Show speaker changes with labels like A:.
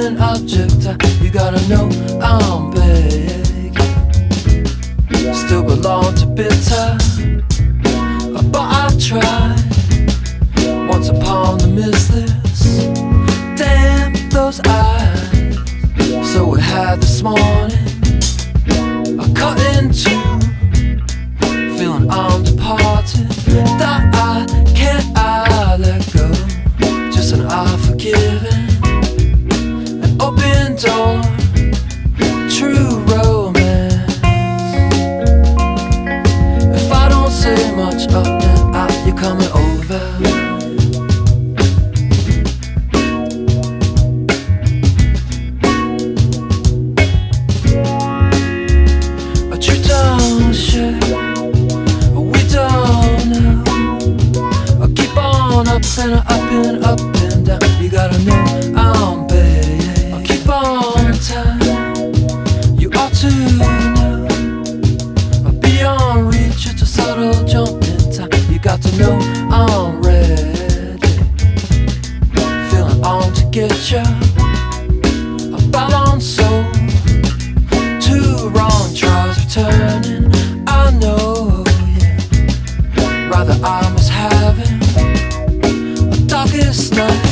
A: an object. You gotta know I'm big. Still belong to bitter, but I've tried once upon the mistless. Damn those eyes. So we had this morning, I cut into, feeling I'm departed. That I can't let go, just an eye forgiving, an open door, true romance. If I don't say much up and out, you're coming over. But you don't share, we don't know. Up and down. You gotta know I'm big. I'll keep on time. You ought to know. I'll be on reach, it's a subtle jump in time. You got to know I'm ready. Feeling on to get ya. A balance so. Two wrong tries returning. I know, yeah. Rather I must have it. Darkest night.